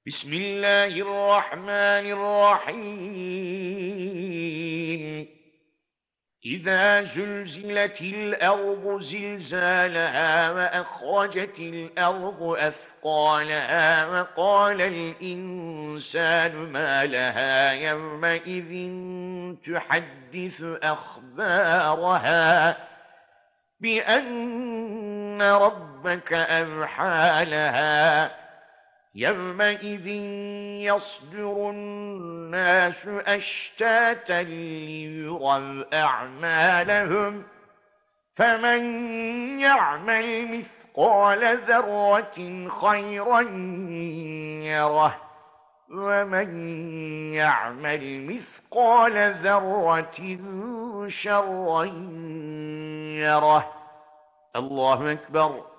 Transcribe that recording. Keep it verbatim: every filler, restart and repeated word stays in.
بسم الله الرحمن الرحيم إذا زلزلت الأرض زلزالها وأخرجت الأرض أثقالها وقال الإنسان ما لها يومئذ تحدث أخبارها بأن ربك أوحى لها يومئذ يصدر الناس أشتاتا ليروا أعمالهم فمن يعمل مثقال ذرة خيرا يره ومن يعمل مثقال ذرة شرا يره. الله أكبر.